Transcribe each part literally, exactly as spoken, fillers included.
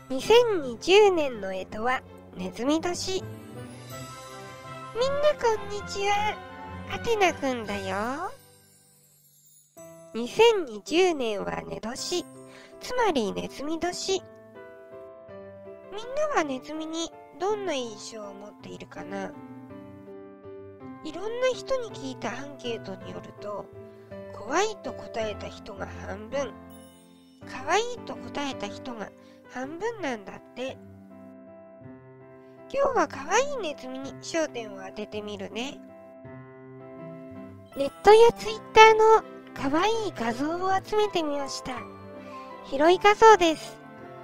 にせんにじゅうねんの干支はネズミ年。みんなこんにちは、アテナくんだよ。にせんにじゅうねんはネ年、つまりネズミ年。みんなはネズミにどんな印象を持っているかな？いろんな人に聞いたアンケートによると、怖いと答えた人が半分、可愛いと答えた人が半分なんだって。今日は可愛いネズミに焦点を当ててみるね。ネットやツイッターの可愛い画像を集めてみました。広い画像です。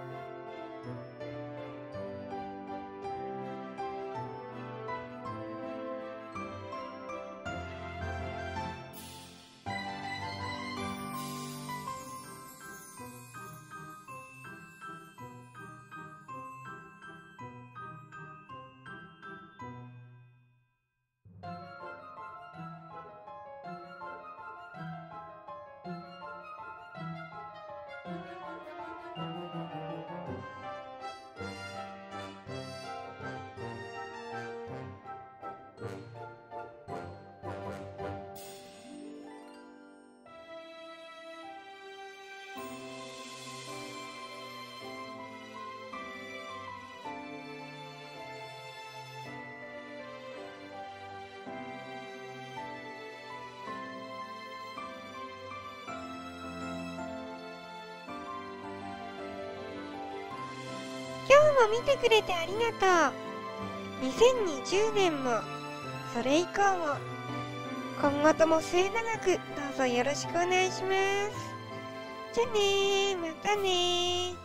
今日も見てくれてありがとう。にせんにじゅうねんも、それ以降も、今後とも末永くどうぞよろしくお願いします。じゃあねー、またねー。